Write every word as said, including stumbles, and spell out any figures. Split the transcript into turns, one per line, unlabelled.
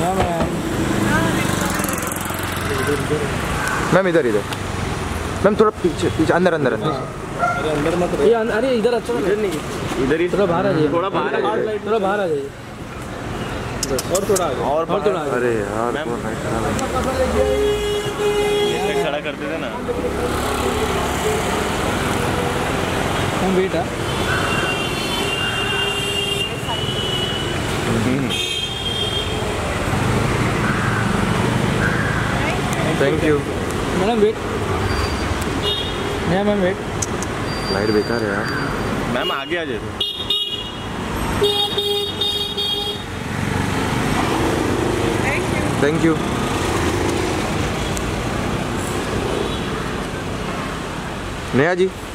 हाँ ma'am.
Ma'am इधर इधर मैम थोड़ा पीछे पीछे अंदर अंदर अंदर।
अरे अंदर मत, ये अरे इधर अच्छा इधर नहीं, इधर ही थोड़ा बाहर आ जाइए, थोड़ा बाहर आ जाइए, थोड़ा बाहर आ जाइए और थोड़ा आगे और थोड़ा।
अरे यार
खड़ा करते थे ना हम। बेटा
thank you
madam. Wait ma'am, wait.
Light बेकार है यार
मैम, आगे आ जाए।
Thank you. नेहा जी